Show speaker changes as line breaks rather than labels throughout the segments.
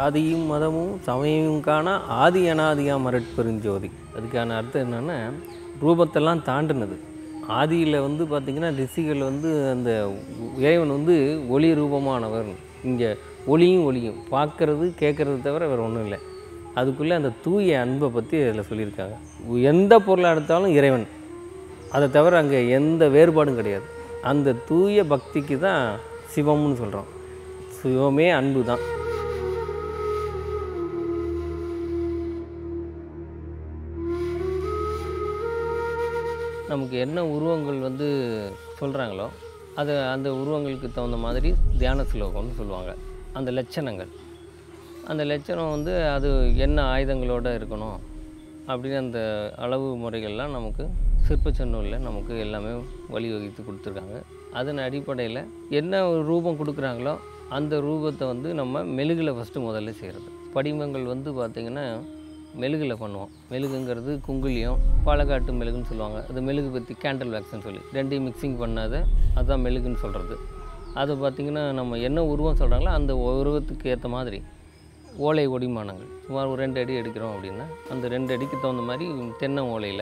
சாதியும் மதமும் சமயமும் காண ஆதி அனாதியாம் மரட்பெருஞ்சோதி. அதுக்கான அர்த்தம் என்னென்னா, ரூபத்தெல்லாம் தாண்டினது. ஆதியில் வந்து பார்த்திங்கன்னா ரிஷிகள் வந்து அந்த இறைவன் வந்து ஒளி ரூபமானவர். இங்கே ஒளியும் பார்க்குறது கேட்குறது தவிர வேறு ஒன்றும் இல்லை. அதுக்குள்ளே அந்த தூய அன்பை பற்றி அதில் சொல்லியிருக்காங்க. எந்த பொருளை எடுத்தாலும் இறைவன், அதை தவிர அங்கே எந்த வேறுபாடும் கிடையாது. அந்த தூய பக்திக்கு தான் சிவம்னு சொல்கிறோம். சிவமே அன்பு தான். நமக்கு என்ன உருவங்கள் வந்து சொல்கிறாங்களோ அது அந்த உருவங்களுக்கு தகுந்த மாதிரி தியான ஸ்லோகம்னு சொல்லுவாங்க. அந்த லட்சணங்கள், அந்த லட்சணம் வந்து அது என்ன ஆயுதங்களோடு இருக்கணும் அப்படின்னு அந்த அளவு முறைகள்லாம் நமக்கு சிற்பச்சன்னூரில் நமக்கு எல்லாமே வழிவகுத்து கொடுத்துருக்காங்க. அதன் அடிப்படையில் என்ன ஒரு ரூபம் கொடுக்குறாங்களோ அந்த ரூபத்தை வந்து நம்ம மெழுகில் ஃபஸ்ட்டு முதல்ல செய்கிறது. படிமங்கள் வந்து பார்த்திங்கன்னா மெழுகில் பண்ணுவோம். மெழுகுங்கிறது குங்குலியம், பாலக்காட்டு மெழுகுன்னு சொல்லுவாங்க. அது மெழுகு பற்றி கேண்டில் வேக்ஸ்ன்னு சொல்லி ரெண்டையும் மிக்சிங் பண்ணாத அதுதான் மெழுகுன்னு சொல்கிறது. அது பார்த்திங்கன்னா நம்ம என்ன உருவம் சொல்கிறாங்களோ அந்த உருவத்துக்கு ஏற்ற மாதிரி ஓலை ஒடிமானங்கள் சுமார் ஒரு 2 அடி எடுக்கிறோம் அப்படின்னா அந்த 2 அடிக்கு தகுந்த மாதிரி தென்னை ஓலையில்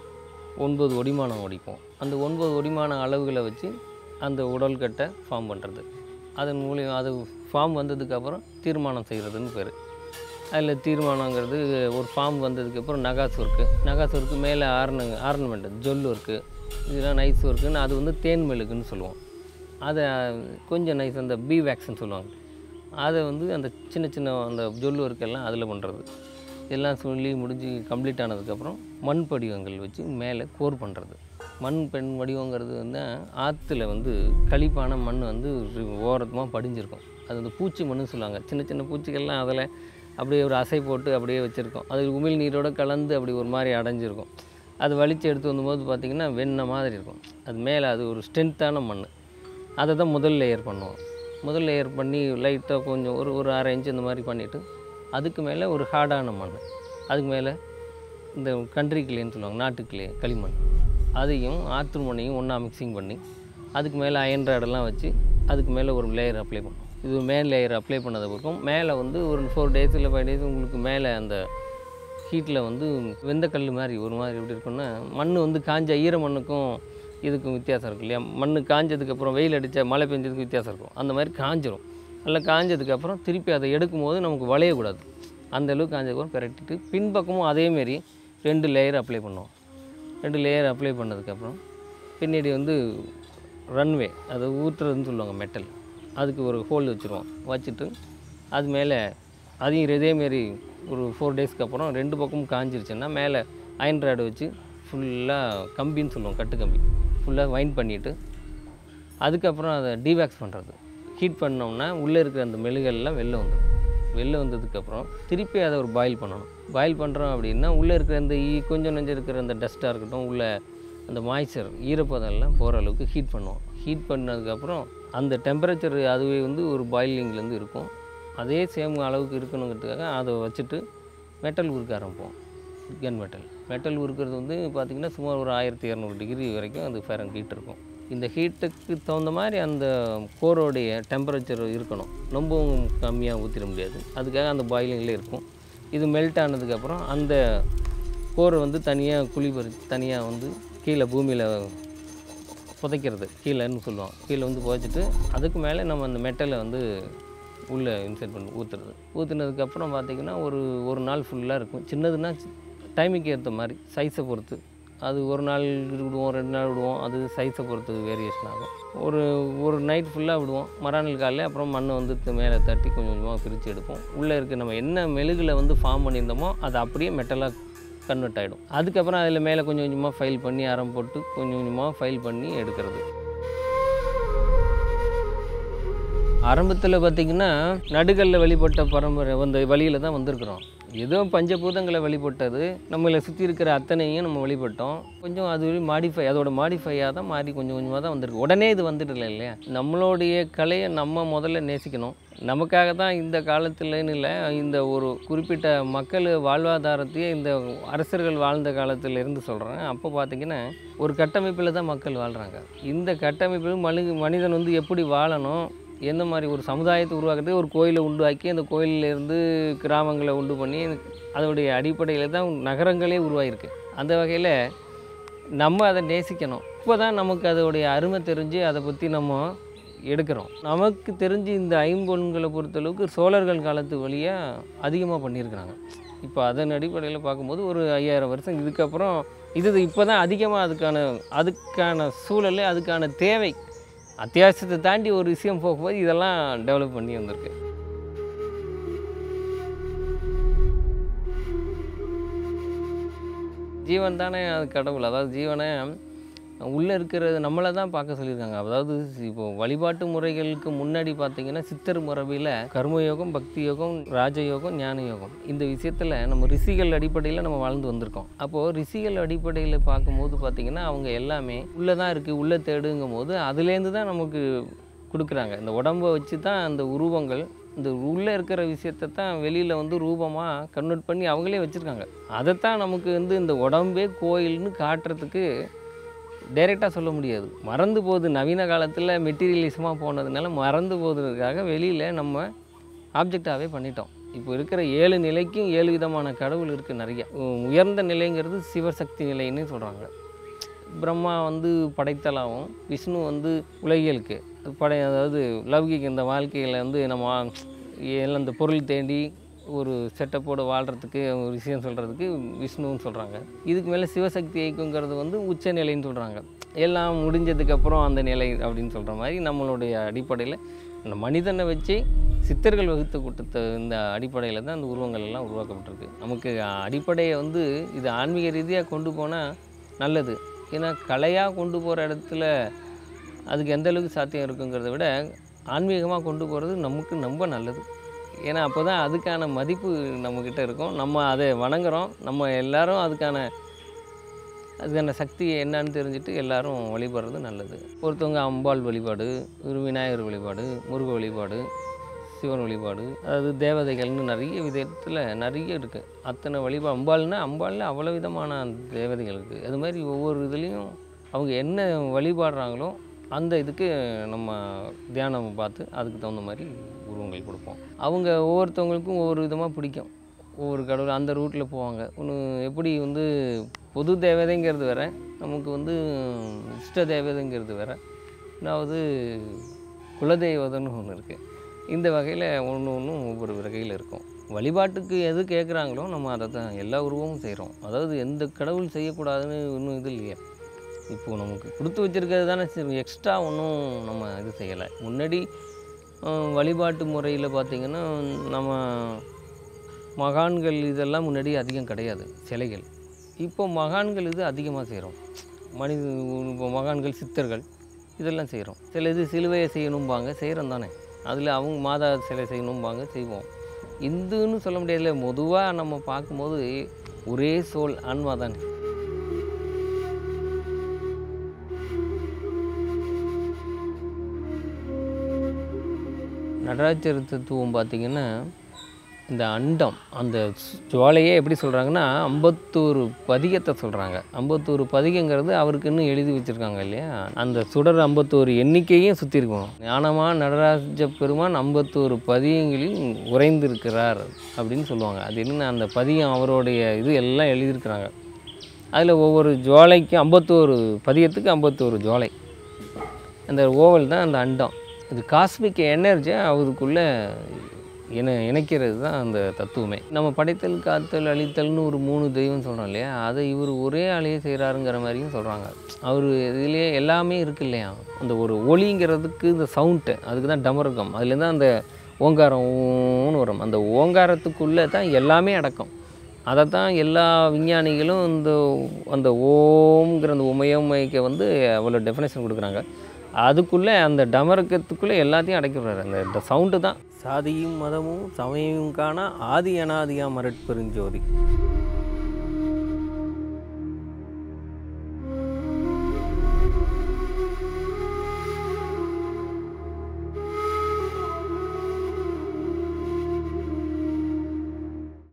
9 ஒடிமானம் ஒடிப்போம். அந்த 9 ஒடிமான அளவுகளை வச்சு அந்த உடல்கட்டை ஃபார்ம் பண்ணுறது. அதன் மூலியம் அது ஃபார்ம் வந்ததுக்கப்புறம் தீர்மானம் செய்கிறதுன்னு பேர். அதில் தீர்மானங்கிறது ஒரு ஃபார்ம் வந்ததுக்கப்புறம் நகாஸ் ஒர்க்கு மேலே ஆர்னமெண்ட்டு ஜொல் ஒர்க்கு, இதெல்லாம் நைஸ் ஒர்க்குன்னு அது வந்து தேன் மெழுகுன்னு சொல்லுவோம். அதை கொஞ்சம் நைஸ் அந்த பி வேக்ஸ்ன்னு சொல்லுவாங்க. அதை வந்து அந்த சின்ன அந்த ஜொல் ஒர்க்கெல்லாம் அதில் பண்ணுறது. எல்லாம் சொல்லி முடிஞ்சு கம்ப்ளீட் ஆனதுக்கப்புறம் மண் படிவங்கள் வச்சு மேலே கோர் பண்ணுறது. மண் பெண் வடிவங்கிறது வந்து ஆற்றுல வந்து களிப்பான மண் வந்து ஓரமாக படிஞ்சிருக்கும். அது வந்து பூச்சி மண்ணுன்னு சொல்லுவாங்க. சின்ன பூச்சிகள்லாம் அதில் அப்படியே ஒரு அசை போட்டு அப்படியே வச்சுருக்கோம். அது உமிழ் நீரோடு கலந்து அப்படி ஒரு மாதிரி அடைஞ்சிருக்கும். அது வலித்து எடுத்து வந்தபோது பார்த்திங்கன்னா வெண்ணெய் மாதிரி இருக்கும். அது மேலே அது ஒரு ஸ்ட்ரென்த்தான மண். அதை தான் முதல் லேயர் பண்ணுவோம். முதல் லேயர் பண்ணி லைட்டாக கொஞ்சம் ஒரு 1/2 இன்ச்சு இந்த மாதிரி பண்ணிவிட்டு அதுக்கு மேலே ஒரு ஹார்டான மண், அதுக்கு மேலே இந்த கண்ட்ரி கிளேன்னு சொல்லுவாங்க, நாட்டுக்கிளே களிமண், அதையும் ஆற்று மண்ணையும் ஒன்றா மிக்சிங் பண்ணி அதுக்கு மேலே அயன் ராடெல்லாம் வச்சு அதுக்கு மேலே ஒரு லேயர் அப்ளை பண்ணுவோம். இது மேல் லேயர் அப்ளை பண்ணது பிறகும் மேலே வந்து ஒரு 4 days இல்லை 5 days உங்களுக்கு மேலே அந்த ஹீட்டில் வந்து வெந்தக்கல் மாதிரி ஒரு மாதிரி எப்படி இருக்குன்னா மண் வந்து காஞ்ச ஈர மண்ணுக்கும் இதுக்கும் வித்தியாசம் இருக்கு இல்லையா. மண் காஞ்சதுக்கப்புறம் வெயில் அடித்தா மழை பெஞ்சதுக்கு வித்தியாசம் இருக்கும். அந்த மாதிரி காஞ்சிரும். நல்லா காஞ்சதுக்கப்புறம் திருப்பி அதை எடுக்கும்போது நமக்கு வளையக்கூடாது. அந்தளவுக்கு காஞ்சதுக்கப்புறம் பிரட்டிட்டு பின்பக்கமும் அதேமாரி 2 லேயர் அப்ளை பண்ணுவோம். 2 லேயர் அப்ளை பண்ணதுக்கப்புறம் பின்னாடி வந்து ரன்வே அதை ஊற்றுறதுன்னு சொல்லுவாங்க மெட்டல், அதுக்கு ஒரு ஹோல் வச்சுருவோம். வச்சுட்டு அது மேலே அதையும் இதேமாரி ஒரு 4 daysக்கு அப்புறம் 2 பக்கமும் காஞ்சிருச்சுன்னா மேலே அயன் ராடு வச்சு ஃபுல்லாக கம்பின்னு சொல்லுவோம், கட்டு கம்பி ஃபுல்லாக வைண்ட் பண்ணிவிட்டு அதுக்கப்புறம் அதை டீவேக்ஸ் பண்ணுறது. ஹீட் பண்ணோம்னா உள்ளே இருக்கிற அந்த மெழுகெல்லாம் வெளில வந்ததுக்கப்புறம் திருப்பி அதை ஒரு பாயில் பண்ணணும். பாயில் பண்ணுறோம் அப்படின்னா உள்ளே இருக்கிற அந்த கொஞ்சம் நெஞ்சம் இருக்கிற அந்த டஸ்ட்டாக இருக்கட்டும், உள்ளே அந்த மாய்ச்சர் ஈரப்பதம் எல்லாம் போகிற அளவுக்கு ஹீட் பண்ணுவோம். ஹீட் பண்ணதுக்கப்புறம் அந்த டெம்பரேச்சர் அதுவே வந்து ஒரு பாயிலிங்லேருந்து இருக்கும். அதே சேம் அளவுக்கு இருக்கணுங்கிறதுக்காக அதை வச்சுட்டு மெட்டல் உருக்க ஆரம்பிப்போம். கன் மெட்டல் உருக்கிறது வந்து பார்த்திங்கன்னா சுமார் ஒரு 1200 டிகிரி வரைக்கும் அது ஃபேரன்ஹீட் இருக்கும். இந்த ஹீட்டுக்கு தகுந்த மாதிரி அந்த கோரோடைய டெம்பரேச்சர் இருக்கணும். ரொம்பவும் கம்மியாக ஊற்றிட முடியாது. அதுக்காக அந்த பாயிலிங்கில் இருக்கும். இது மெல்ட் ஆனதுக்கப்புறம் அந்த கோரை வந்து தனியாக குழி பறித்து தனியாக வந்து கீழே பூமியில் புதைக்கிறது, கீழேன்னு சொல்லுவோம். கீழே வந்து புதைச்சிட்டு அதுக்கு மேலே நம்ம அந்த மெட்டலை வந்து உள்ளே இன்சர்ட் பண்ணி ஊற்றுனதுக்கப்புறம் பார்த்திங்கன்னா ஒரு நாள் ஃபுல்லாக இருக்கும். சின்னதுன்னா டைமுக்கு ஏற்ற மாதிரி சைஸை பொறுத்து அது ஒரு நாள் விடுவோம், 2 நாள் விடுவோம். அது சைஸை பொறுத்து வேரியேஷன் ஆகும். ஒரு நைட் ஃபுல்லாக விடுவோம். மறுநாள் காலையில் அப்புறம் மண்ணை வந்து மேலே தட்டி கொஞ்சம் கொஞ்சமாக பிரித்து எடுப்போம். உள்ளே இருக்க நம்ம என்ன மெழுகில் வந்து ஃபார்ம் பண்ணியிருந்தோமோ அது அப்படியே மெட்டலாக கன்வெர்ட் ஆகிடும். அதுக்கப்புறம் அதில் மேலே கொஞ்சம் கொஞ்சமாக ஃபைல் பண்ணி அரம் போட்டு கொஞ்சம் கொஞ்சமாக ஃபைல் பண்ணி எடுக்கிறது. ஆரம்பத்தில் பார்த்திங்கன்னா நடுக்கல்ல வழிபட்ட பரம்பரை அந்த வழியில் தான் வந்திருக்கிறோம். ஏதோ பஞ்சபூதங்களை வழிபட்டது, நம்மளை சுற்றி இருக்கிற அத்தனையும் நம்ம வழிபட்டோம். கொஞ்சம் அது அதோட மாடிஃபையாக தான் மாறி கொஞ்சம் கொஞ்சமாக தான் வந்திருக்கு. உடனே இது வந்துடல இல்லையா. நம்மளுடைய கலையை நம்ம முதல்ல நேசிக்கணும். நமக்காக தான் இந்த காலத்துலன்னு இல்லை, இந்த ஒரு குறிப்பிட்ட மக்கள் வாழ்வாதாரத்தையே இந்த அரசர்கள் வாழ்ந்த காலத்திலேருந்து சொல்கிறேன். அப்போ பார்த்திங்கன்னா ஒரு கட்டமைப்பில் தான் மக்கள் வாழ்கிறாங்க. இந்த கட்டமைப்பில் மனிதன் வந்து எப்படி வாழணும், எந்த மாதிரி ஒரு சமுதாயத்தை உருவாக்குறதுக்கு ஒரு கோயிலை உண்டாக்கி அந்த கோயிலிலேருந்து கிராமங்களை உண்டு பண்ணி அதோடைய அடிப்படையில் தான் நகரங்களே உருவாகிருக்கு. அந்த வகையில் நம்ம அதை நேசிக்கணும். இப்போ தான் நமக்கு அதோடைய அருமை தெரிஞ்சு அதை பற்றி நம்ம எடுக்கிறோம். நமக்கு தெரிஞ்சு இந்த ஐம்பொன்களை பொறுத்தளவுக்கு சோழர்கள் காலத்து வழியாக அதிகமாக பண்ணியிருக்கிறாங்க. இப்போ அதன் அடிப்படையில் பார்க்கும்போது ஒரு 5000 வருஷம் இதுக்கப்புறம் இப்போ தான் அதிகமாக அதுக்கான சூழல், அதுக்கான தேவை, அத்தியாவசியத்தை தாண்டி ஒரு விஷயம் போகும்போது இதெல்லாம் டெவலப் பண்ணி வந்திருக்கு. ஜீவன் தானே அது கடவுள். அதாவது ஜீவனை உள்ளே இருக்கிறது நம்மளை தான் பார்க்க சொல்லியிருக்காங்க. அதாவது இப்போது வழிபாட்டு முறைகளுக்கு முன்னாடி பார்த்திங்கன்னா சித்தர் முறையில் கர்மயோகம், பக்தி யோகம், ராஜயோகம், ஞான யோகம், இந்த விஷயத்தில் நம்ம ரிஷிகள் அடிப்படையில் நம்ம வாழ்ந்து வந்திருக்கோம். அப்போது ரிஷிகள் அடிப்படையில் பார்க்கும்போது பார்த்திங்கன்னா அவங்க எல்லாமே உள்ளே தான் இருக்குது, உள்ளே தேடுங்கும் போது அதுலேருந்து தான் நமக்கு கொடுக்குறாங்க. இந்த உடம்பை வச்சு தான் அந்த உருவங்கள், இந்த உள்ளே இருக்கிற விஷயத்தை தான் வெளியில் வந்து ரூபமாக கன்வெர்ட் பண்ணி அவங்களே வச்சுருக்காங்க. அதைத்தான் நமக்கு வந்து இந்த உடம்பே கோயில்னு காட்டுறதுக்கு டைரெக்டாக சொல்ல முடியாது. மறந்து போகுது. நவீன காலத்தில் மெட்டீரியலிசமாக போனதுனால மறந்து போகிறதுக்காக வெளியில் நம்ம ஆப்ஜெக்டாகவே பண்ணிட்டோம். இப்போ இருக்கிற 7 நிலைக்கும் 7 விதமான கடவுள் இருக்குது நிறைய. உயர்ந்த நிலைங்கிறது சிவசக்தி நிலைன்னு சொல்கிறாங்க. பிரம்மா வந்து படைத்தலாகவும், விஷ்ணு வந்து உலகியலுக்கு அதாவது லௌகிக இந்த வாழ்க்கையில் வந்து நம்ம எல்லாம் இந்த பொருள் தேடி ஒரு செட்டப்போடு வாழ்கிறதுக்கு ஒரு விஷயம் சொல்கிறதுக்கு விஷ்ணுன்னு சொல்கிறாங்க. இதுக்கு மேலே சிவசக்தி ஐக்கியங்கிறது வந்து உச்ச நிலைன்னு சொல்கிறாங்க. எல்லாம் முடிஞ்சதுக்கப்புறம் அந்த நிலை அப்படின்னு சொல்கிற மாதிரி நம்மளுடைய அடிப்படையில் இந்த மனிதனை வச்சு சித்தர்கள் வகுத்த கூட்டத்தை இந்த அடிப்படையில் தான் அந்த உருவங்கள் எல்லாம் உருவாக்கப்பட்டிருக்கு. நமக்கு அடிப்படையை வந்து இது ஆன்மீக ரீதியாக கொண்டு போனால் நல்லது. ஏன்னா கலையாக கொண்டு போகிற இடத்துல அதுக்கு எந்த அளவுக்கு சாத்தியம் இருக்குங்கிறத விட ஆன்மீகமாக கொண்டு போகிறது நமக்கு ரொம்ப நல்லது. ஏன்னா அப்போ தான் அதுக்கான மதிப்பு நம்மக்கிட்ட இருக்கும். நம்ம அதை வணங்குறோம். நம்ம எல்லோரும் அதுக்கான சக்தி என்னன்னு தெரிஞ்சுட்டு எல்லோரும் வழிபடுறது நல்லது. ஒருத்தவங்க அம்பாள் வழிபாடு, ஒரு விநாயகர் வழிபாடு, முருக வழிபாடு, சிவன் வழிபாடு, அதாவது தேவதைகள்னு நிறைய விதத்தில் நிறைய இருக்குது. அத்தனை வழிபாடு அம்பாளில் அவ்வளோ விதமான தேவதைகள் இருக்குது. அது மாதிரி ஒவ்வொரு இதுலேயும் அவங்க என்ன வழிபாடுறாங்களோ அந்த இதுக்கு நம்ம தியானம் பார்த்து அதுக்கு தகுந்த மாதிரி உருவங்கள் கொடுப்போம். அவங்க ஒவ்வொருத்தவங்களுக்கும் ஒவ்வொரு விதமாக பிடிக்கும். ஒவ்வொரு கடவுள் அந்த ரூட்டில் போவாங்க. ஒன்று எப்படி வந்து பொது தேவதைங்கிறது வேறு, நமக்கு வந்து இஷ்ட தேவதைங்கிறது வேறு, அதாவது குலதெய்வதன்னு ஒன்று இருக்குது. இந்த வகையில் ஒன்றும் ஒவ்வொரு வகையில் இருக்கும். வழிபாட்டுக்கு எது கேட்குறாங்களோ நம்ம அதை தான் எல்லா உருவமும் செய்கிறோம். அதாவது எந்த கடவுள் செய்யக்கூடாதுன்னு ஒன்றும் இது இல்லையா. இப்போது நமக்கு கொடுத்து வச்சுருக்கிறது தானே, எக்ஸ்ட்ரா ஒன்றும் நம்ம இது செய்யலை. முன்னாடி வழிபாட்டு முறையில் பார்த்திங்கன்னா நம்ம மகான்கள் இதெல்லாம் முன்னாடி அதிகம் கிடையாது, சிலைகள். இப்போ மகான்கள் இது அதிகமாக செய்கிறோம். இப்போ மகான்கள், சித்தர்கள் இதெல்லாம் செய்கிறோம். சில இது சிலுவையை செய்யணும்பாங்க, செய்கிறோம் தானே. அதில் அவங்க மாதா சிலை செய்யணும்பாங்க, செய்வோம். இந்துன்னு சொல்ல முடியாதுல்ல. பொதுவாக நம்ம பார்க்கும்போது ஒரே சோல் ஆன்மா தானே. நடராஜர் தத்துவம் பார்த்திங்கன்னா இந்த அண்டம், அந்த ஜுவாலையே எப்படி சொல்கிறாங்கன்னா 51 பதிகத்தை சொல்கிறாங்க. 51 பதிகங்கிறது அவருக்கு இன்னும் எழுதி வச்சுருக்காங்க இல்லையா. அந்த சுடர் 51 எண்ணிக்கையும் சுற்றி இருக்கணும். ஞானமாக நடராஜ பெருமான் 51 பதிகங்களில் உறைந்திருக்கிறார் அப்படின்னு சொல்லுவாங்க. அது என்னென்ன, அந்த பதிகம் அவருடைய இது எல்லாம் எழுதியிருக்கிறாங்க. அதில் ஒவ்வொரு ஜுவாலைக்கும் 51 பதிகத்துக்கு 51 ஜுவாலை. அந்த ஓவல் தான் அந்த அண்டம். இது காஸ்மிக் எனர்ஜியை அவருக்குள்ளே இணைக்கிறது தான் அந்த தத்துவமே. நம்ம படைத்தல், காத்தல், அழித்தல்னு ஒரு 3 தெய்வம் சொல்கிறோம் இல்லையா. அதை இவர் ஒரே ஆளையே செய்கிறாருங்கிற மாதிரியும் சொல்கிறாங்க. அவர் இதுலேயே எல்லாமே இருக்குது இல்லையா. அந்த ஒரு ஒளிங்கிறதுக்கு இந்த சவுண்டு, அதுக்கு தான் டமருகம், அதுலேருந்து தான் அந்த ஓங்காரம்னு வரும். அந்த ஓங்காரத்துக்குள்ளே தான் எல்லாமே அடக்கம். அதை தான் எல்லா விஞ்ஞானிகளும் அந்த ஓம்ங்கிற அந்த உமையமைக்க வந்து அவ்வளோ டெஃபினேஷன் கொடுக்குறாங்க. அதுக்குள்ளே அந்த டமருக்கத்துக்குள்ளே எல்லாத்தையும் அடைக்கிறாரு. அந்த சவுண்டு தான் சாதியும் மதமும் சமயமும் காண ஆதி அனாதியா மரட்பெருஞ்சோதி.